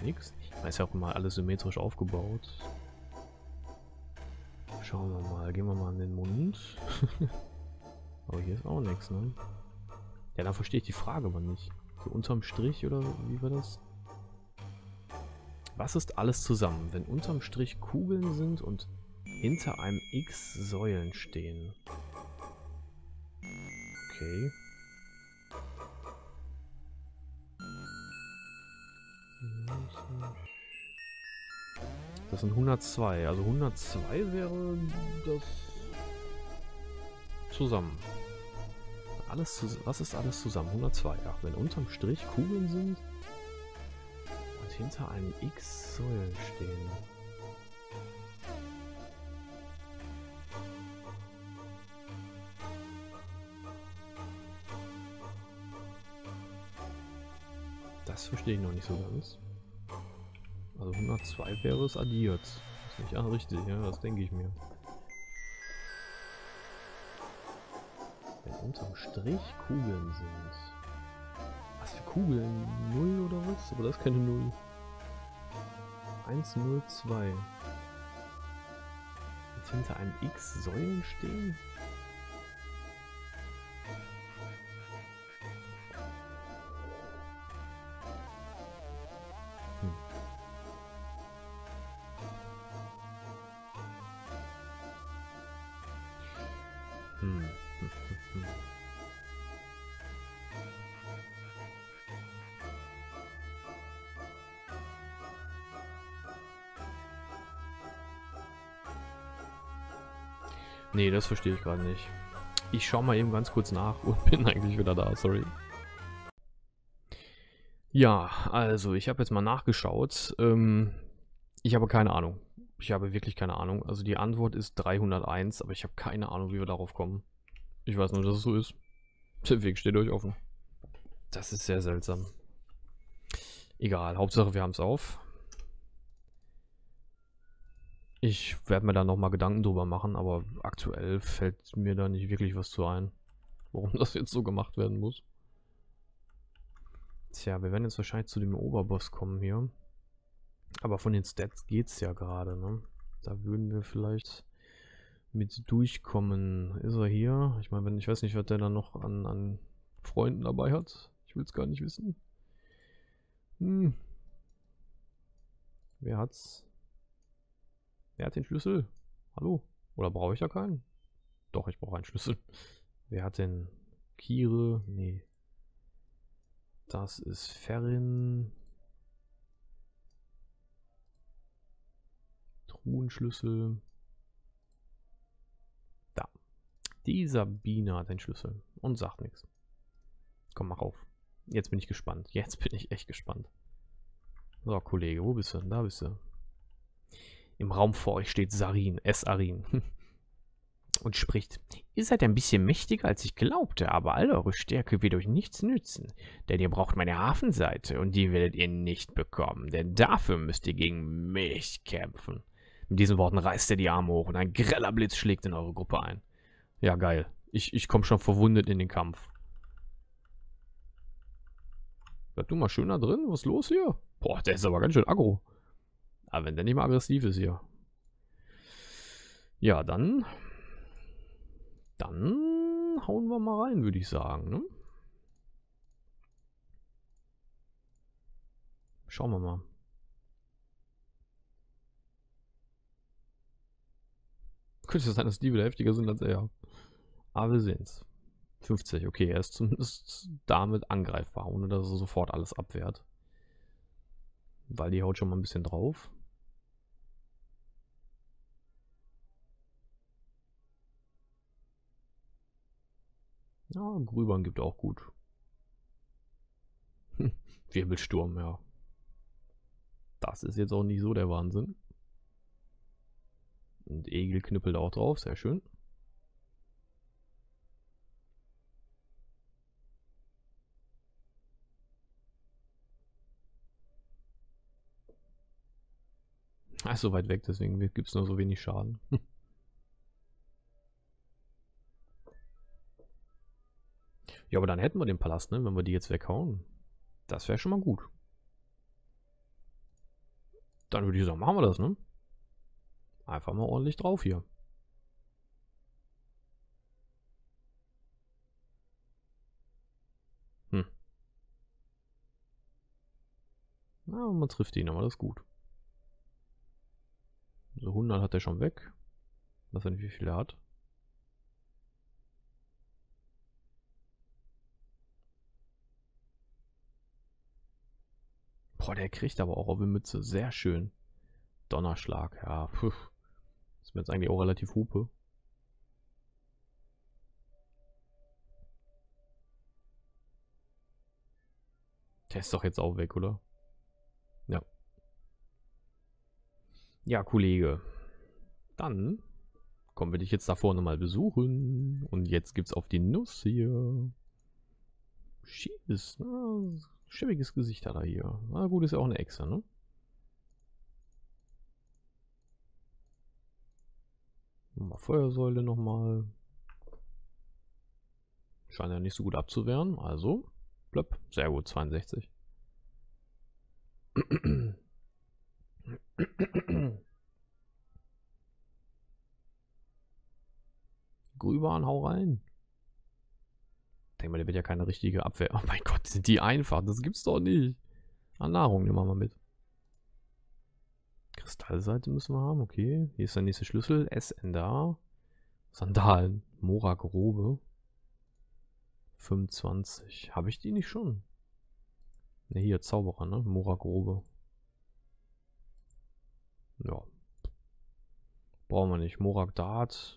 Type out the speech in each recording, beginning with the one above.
nichts. Da ist ja auch immer alles symmetrisch aufgebaut. Schauen wir mal. Gehen wir mal an den Mund. Aber hier ist auch nichts, ne? Ja, dann verstehe ich die Frage aber nicht. So unterm Strich oder wie war das? Was ist alles zusammen, wenn unterm Strich Kugeln sind und hinter einem X Säulen stehen? Okay. Das sind 102. Also 102 wäre das zusammen. Was ist alles zusammen? 102. Ja, wenn unterm Strich Kugeln sind und hinter einem X Säulen stehen. Das verstehe ich noch nicht so ganz. Also 102 wäre es addiert. Ist nicht richtig, ja, das denke ich mir. Wenn unterm Strich Kugeln sind. Was für Kugeln? 0 oder was? Aber das ist keine 0. 1, 0, 2. Und hinter einem X Säulen stehen? Nee, das verstehe ich gerade nicht. Ich schaue mal eben ganz kurz nach und bin eigentlich wieder da, sorry. Ja, also ich habe jetzt mal nachgeschaut. Ich habe keine Ahnung. Ich habe wirklich keine Ahnung. Also die Antwort ist 301, aber ich habe keine Ahnung, wie wir darauf kommen. Ich weiß nur, dass es so ist. Der Weg steht euch offen. Das ist sehr seltsam. Egal, Hauptsache wir haben es auf. Ich werde mir da nochmal Gedanken drüber machen, aber aktuell fällt mir da nicht wirklich was zu ein, warum das jetzt so gemacht werden muss. Tja, wir werden jetzt wahrscheinlich zu dem Oberboss kommen hier. Aber von den Stats geht's ja gerade, ne? Da würden wir vielleicht mit durchkommen. Ist er hier? Ich meine, ich weiß nicht, was der dann noch an Freunden dabei hat. Ich will es gar nicht wissen. Wer hat's? Wer hat den Schlüssel? Hallo? Oder brauche ich da keinen? Doch, ich brauche einen Schlüssel. Wer hat denn Kire? Nee. Das ist Ferrin. Truhenschlüssel. Da. Die Sabine hat den Schlüssel und sagt nichts. Komm, mach auf. Jetzt bin ich gespannt. Jetzt bin ich echt gespannt. So, Kollege, wo bist du? Da bist du. Im Raum vor euch steht Sarin, S-Arin. Und spricht: Ihr seid ein bisschen mächtiger, als ich glaubte, aber all eure Stärke wird euch nichts nützen. Denn ihr braucht meine Hafenseite und die werdet ihr nicht bekommen, denn dafür müsst ihr gegen mich kämpfen. Mit diesen Worten reißt er die Arme hoch und ein greller Blitz schlägt in eure Gruppe ein. Ja, geil. Ich komme schon verwundet in den Kampf. Bleib du mal schön da drin? Was ist los hier? Boah, der ist aber ganz schön aggro. Aber wenn der nicht mal aggressiv ist hier. Ja, dann hauen wir mal rein, würde ich sagen, ne? Schauen wir mal. Könnte sein, dass die wieder heftiger sind als er. Aber wir sehen's. 50, okay, er ist zumindest damit angreifbar, ohne dass er sofort alles abwehrt. Weil die haut schon mal ein bisschen drauf. Ja, Grübern gibt auch gut. Wirbelsturm, ja. Das ist jetzt auch nicht so der Wahnsinn. Und Egel knüppelt auch drauf, sehr schön. Er ist so weit weg, deswegen gibt es nur so wenig Schaden. Ja, aber dann hätten wir den Palast, ne? Wenn wir die jetzt weghauen. Das wäre schon mal gut. Dann würde ich sagen, machen wir das, ne? Einfach mal ordentlich drauf hier. Hm. Na, man trifft ihn, aber das ist gut. So 100 hat er schon weg. Ich weiß nicht, wie viel er hat. Boah, der kriegt aber auch auf die Mütze. Sehr schön. Donnerschlag, ja. Puh. Ist mir jetzt eigentlich auch relativ Hupe. Der ist doch jetzt auch weg, oder? Ja. Ja, Kollege. Dann kommen wir dich jetzt da vorne mal besuchen. Und jetzt gibt's auf die Nuss hier. Schieß. Schäbiges Gesicht hat er hier. Na gut, ist ja auch eine Echse, ne? Nochmal Feuersäule nochmal. Scheint ja nicht so gut abzuwehren. Also, blöpp. Sehr gut, 62. Grübahn, hau rein. Denk mal, der wird ja keine richtige Abwehr. Oh mein Gott, sind die einfach. Das gibt's doch nicht. An Nahrung nehmen wir mal mit. Kristallseite müssen wir haben, okay. Hier ist der nächste Schlüssel. SN. Sandalen. Mora Grobe. 25. Habe ich die nicht schon? Ne, hier, Zauberer, ne? Mora Grobe. Ja. Brauchen wir nicht. Morak Dart.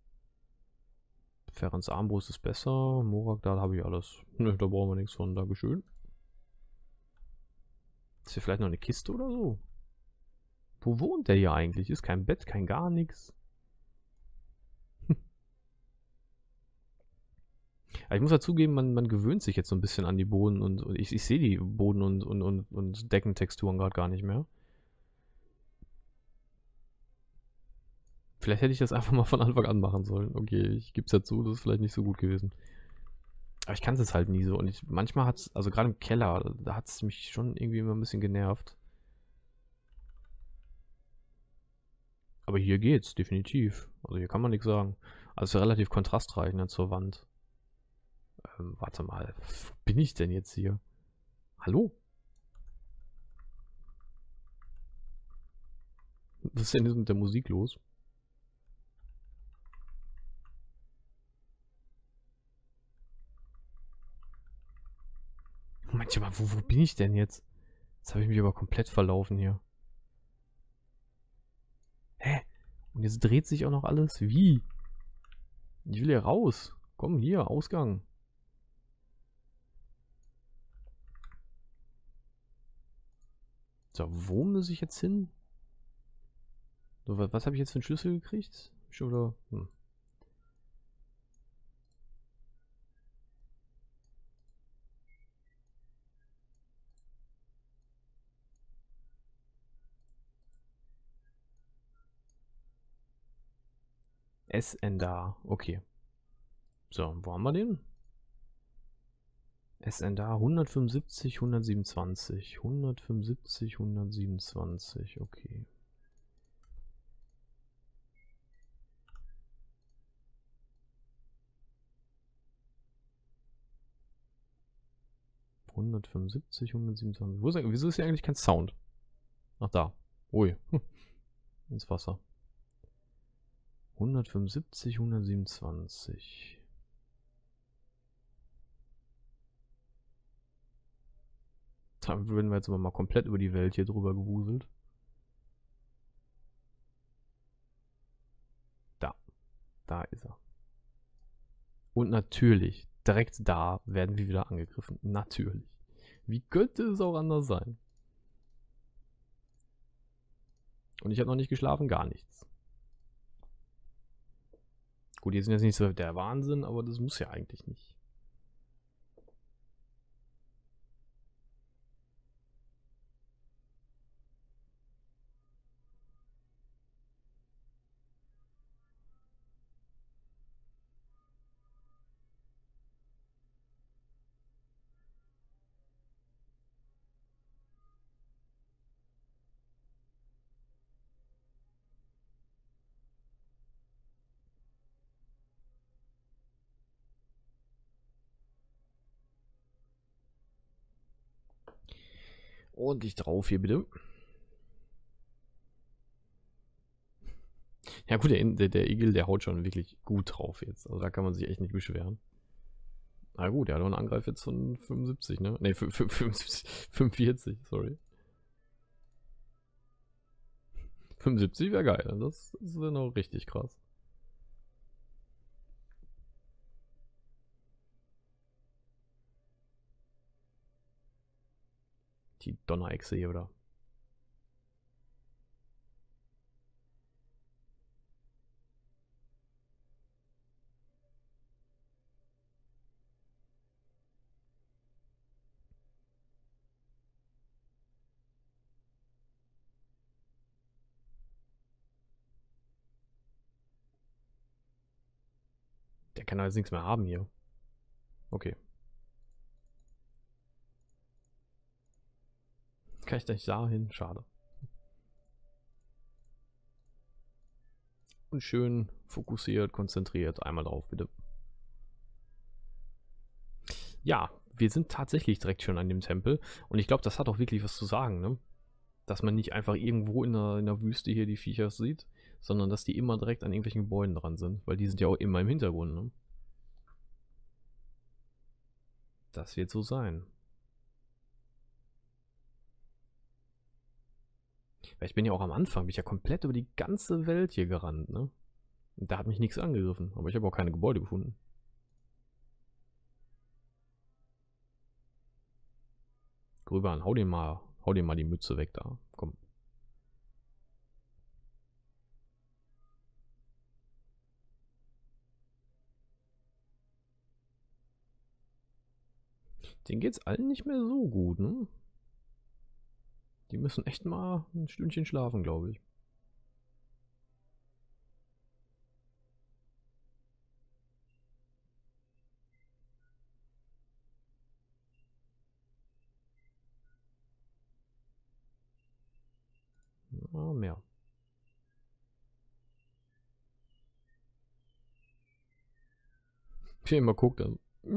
Ferens Armbrust ist besser. Morak Dart habe ich alles. Ne, da brauchen wir nichts von. Dankeschön. Ist hier vielleicht noch eine Kiste oder so? Wo wohnt der hier eigentlich? Ist kein Bett, kein gar nichts. Ich muss ja zugeben, man gewöhnt sich jetzt so ein bisschen an die Boden und ich sehe die Boden und Deckentexturen gerade gar nicht mehr. Vielleicht hätte ich das einfach mal von Anfang an machen sollen. Okay, ich gebe es ja zu, das ist vielleicht nicht so gut gewesen. Aber ich kann es jetzt halt nie so. Und manchmal hat es, also gerade im Keller, da hat es mich schon irgendwie immer ein bisschen genervt. Aber hier geht's, definitiv. Also hier kann man nichts sagen. Also relativ kontrastreich, ne, zur Wand. Warte mal, wo bin ich denn jetzt hier? Hallo? Was ist denn jetzt mit der Musik los? Moment mal, wo bin ich denn jetzt? Jetzt habe ich mich aber komplett verlaufen hier. Hä? Und jetzt dreht sich auch noch alles? Wie? Ich will hier raus. Komm, hier, Ausgang. So, wo muss ich jetzt hin? So, was habe ich jetzt für einen Schlüssel gekriegt? Schon wieder. SN da. Okay. So, wo haben wir den? SN da 175, 127. 175, 127. Okay. ...175, 127. Wieso ist hier eigentlich kein Sound? Ach da. Ui. Ins Wasser. 175, 127. Da würden wir jetzt aber mal komplett über die Welt hier drüber gewuselt. Da. Da ist er. Und natürlich, direkt da werden wir wieder angegriffen. Natürlich. Wie könnte es auch anders sein? Und ich habe noch nicht geschlafen, gar nichts. Gut, die sind jetzt nicht so der Wahnsinn, aber das muss ja eigentlich nicht. Ordentlich drauf hier, bitte. Ja gut, der Igel, der haut schon wirklich gut drauf jetzt. Also da kann man sich echt nicht beschweren. Na gut, der hat auch einen Angreif jetzt von 75, ne? Ne, 45, sorry. 75 wäre geil. Das ist dann auch richtig krass. Die Donnerechse hier, oder? Der kann doch jetzt nichts mehr haben hier. Okay. Kann ich da nicht dahin? Schade. Und schön fokussiert, konzentriert. Einmal drauf, bitte. Ja, wir sind tatsächlich direkt schon an dem Tempel. Und ich glaube, das hat auch wirklich was zu sagen, ne? Dass man nicht einfach irgendwo in der Wüste hier die Viecher sieht, sondern dass die immer direkt an irgendwelchen Gebäuden dran sind. Weil die sind ja auch immer im Hintergrund, ne? Das wird so sein. Weil ich bin ja auch am Anfang, bin ich ja komplett über die ganze Welt hier gerannt, ne? Und da hat mich nichts angegriffen, aber ich habe auch keine Gebäude gefunden. Grübern, hau dir mal die Mütze weg da. Komm. Denen geht's allen nicht mehr so gut, ne? Die müssen echt mal ein Stündchen schlafen, glaube ich. Ah, mehr. Wie immer guckt dann.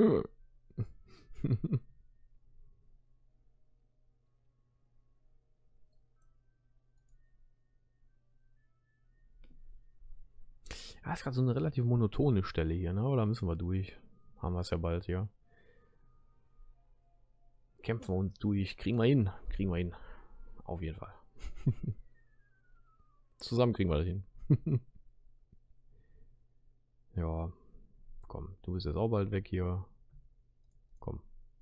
Ja, ist gerade so eine relativ monotone Stelle hier, ne? Oder müssen wir durch? Haben wir es ja bald, ja. Kämpfen wir uns durch. Kriegen wir hin. Kriegen wir hin. Auf jeden Fall. Zusammen kriegen wir das hin. Ja. Komm, du bist jetzt auch bald weg hier. Komm.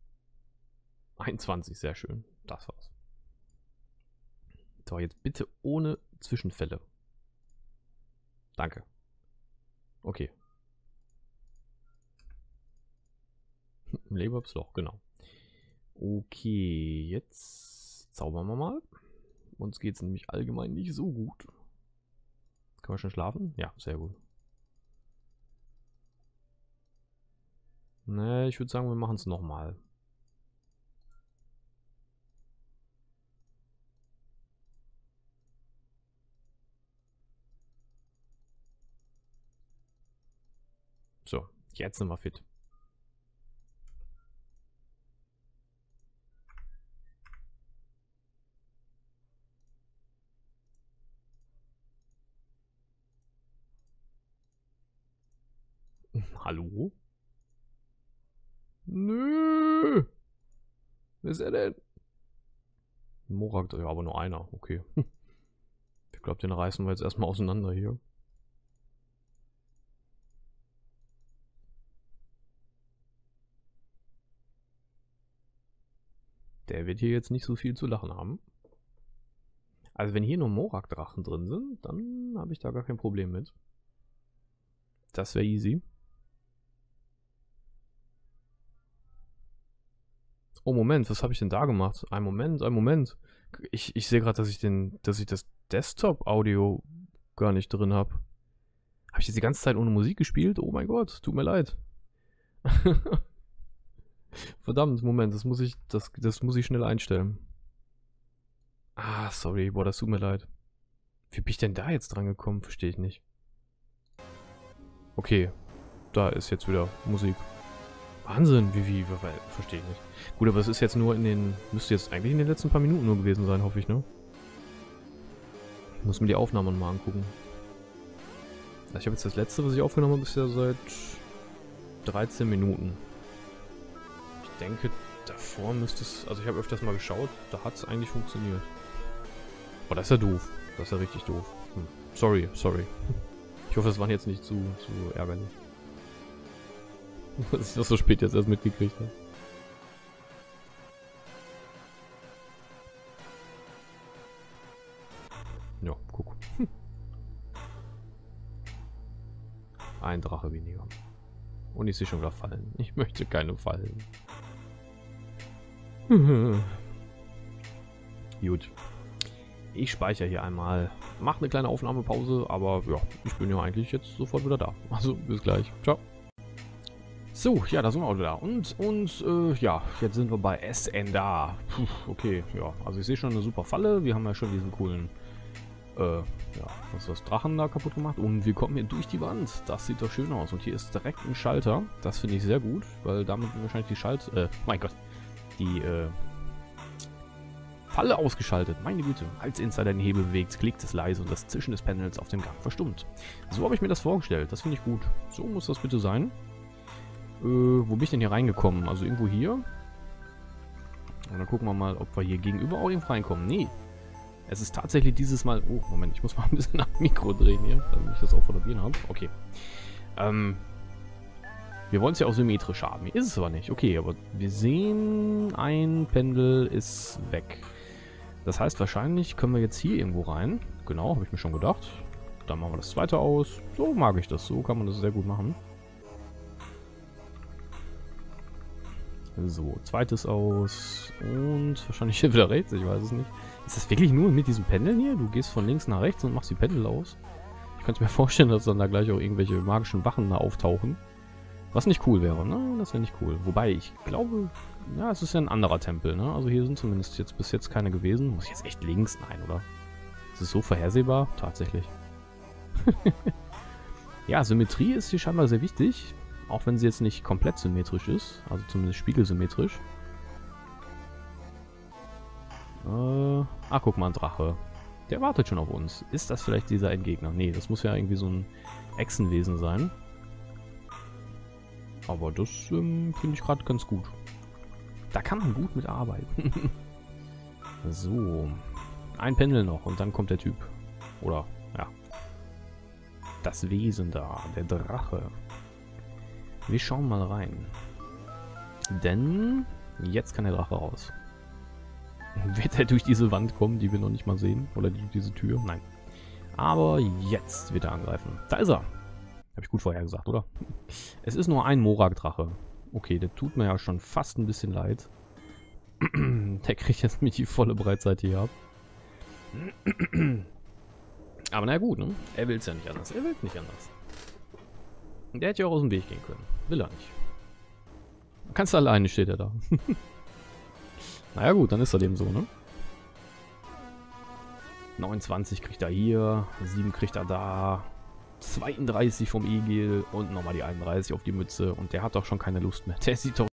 21, sehr schön. Das war's. So, jetzt bitte ohne Zwischenfälle. Danke. Okay. Leberbs Loch, genau. Okay, jetzt zaubern wir mal. Uns geht es nämlich allgemein nicht so gut. Können wir schon schlafen? Ja, sehr gut. Ne, ich würde sagen, wir machen es nochmal. So, jetzt sind wir fit. Hallo? Nö! Wer ist er denn? Morak, ja, aber nur einer, okay. Ich glaube, den reißen wir jetzt erstmal auseinander hier. Der wird hier jetzt nicht so viel zu lachen haben. Also wenn hier nur Morak-Drachen drin sind, dann habe ich da gar kein Problem mit. Das wäre easy. Oh Moment, was habe ich denn da gemacht? Ein Moment, ein Moment. Ich sehe gerade, dass ich das Desktop-Audio gar nicht drin habe. Habe ich jetzt die ganze Zeit ohne Musik gespielt? Oh mein Gott, tut mir leid. Verdammt, Moment, das muss ich schnell einstellen. Ah, sorry, boah, das tut mir leid. Wie bin ich denn da jetzt dran gekommen? Verstehe ich nicht. Okay, da ist jetzt wieder Musik. Wahnsinn, wie, verstehe ich nicht. Gut, aber es ist jetzt nur in den, müsste jetzt eigentlich in den letzten paar Minuten nur gewesen sein, hoffe ich, ne? Muss mir die Aufnahme mal angucken. Ich habe jetzt das letzte, was ich aufgenommen habe, ist ja seit 13 Minuten. Ich denke, davor müsste es, also ich habe öfters mal geschaut, da hat es eigentlich funktioniert. Oh, das ist ja doof. Das ist ja richtig doof. Sorry. Ich hoffe, das war jetzt nicht zu ärgerlich. Dass ich das so spät jetzt erst mitgekriegt habe. Ja, guck. Ein Drache weniger. Und ich sehe schon wieder Fallen. Ich möchte keine Fallen. Gut. Ich speichere hier einmal. Mach eine kleine Aufnahmepause, aber ja, ich bin ja eigentlich jetzt sofort wieder da. Also, bis gleich. Ciao. So, ja, da sind wir auch wieder. Und ja, jetzt sind wir bei Esenda. Puh, okay, ja. Also ich sehe schon eine super Falle. Wir haben ja schon diesen coolen, ja, was ist das, Drachen da kaputt gemacht. Und wir kommen hier durch die Wand. Das sieht doch schön aus. Und hier ist direkt ein Schalter. Das finde ich sehr gut, weil damit wahrscheinlich die mein Gott, die, Falle ausgeschaltet. Meine Güte. Als Insider den Hebel bewegt, klickt es leise und das Zischen des Panels auf dem Gang verstummt. So habe ich mir das vorgestellt. Das finde ich gut. So muss das bitte sein. Wo bin ich denn hier reingekommen? Also irgendwo hier. Und dann gucken wir mal, ob wir hier gegenüber auch irgendwo reinkommen. Nee. Es ist tatsächlich dieses Mal... Oh, Moment, ich muss mal ein bisschen nach dem Mikro drehen hier, damit ich das auch von der Birne habe. Okay. Wir wollen es ja auch symmetrisch haben. Hier ist es aber nicht. Okay, aber wir sehen, ein Pendel ist weg. Das heißt, wahrscheinlich können wir jetzt hier irgendwo rein. Genau, habe ich mir schon gedacht. Dann machen wir das zweite aus. So mag ich das. So kann man das sehr gut machen. So, zweites aus. Und wahrscheinlich hier wieder rechts, ich weiß es nicht. Ist das wirklich nur mit diesem Pendeln hier? Du gehst von links nach rechts und machst die Pendel aus? Ich könnte mir vorstellen, dass dann da gleich auch irgendwelche magischen Wachen da auftauchen. Was nicht cool wäre, ne? Das wäre nicht cool. Wobei, ich glaube, ja, es ist ja ein anderer Tempel, ne? Also hier sind zumindest jetzt bis jetzt keine gewesen. Muss ich jetzt echt links? Nein, oder? Ist es so vorhersehbar? Tatsächlich. Ja, Symmetrie ist hier scheinbar sehr wichtig. Auch wenn sie jetzt nicht komplett symmetrisch ist. Also zumindest spiegelsymmetrisch. Guck mal, ein Drache. Der wartet schon auf uns. Ist das vielleicht dieser Endgegner? Nee, das muss ja irgendwie so ein Echsenwesen sein. Aber das finde ich gerade ganz gut. Da kann man gut mit arbeiten. So. Ein Pendel noch und dann kommt der Typ. Oder, ja. Das Wesen da, der Drache. Wir schauen mal rein. Denn jetzt kann der Drache raus. Wird er durch diese Wand kommen, die wir noch nicht mal sehen? Oder durch diese Tür? Nein. Aber jetzt wird er angreifen. Da ist er. Habe ich gut vorher gesagt, oder? Es ist nur ein Morak-Drache. Okay, der tut mir ja schon fast ein bisschen leid. Der kriegt jetzt mit die volle Breitseite hier ab. Aber naja gut, ne? Er will es ja nicht anders. Er will nicht anders. Der hätte ja auch aus dem Weg gehen können. Will er nicht. Kannst du alleine, steht er da. Naja gut, dann ist er dem so, ne? 29 kriegt er hier, 7 kriegt er da, 32 vom Egil und nochmal die 31 auf die Mütze. Und der hat doch schon keine Lust mehr. Der sieht doch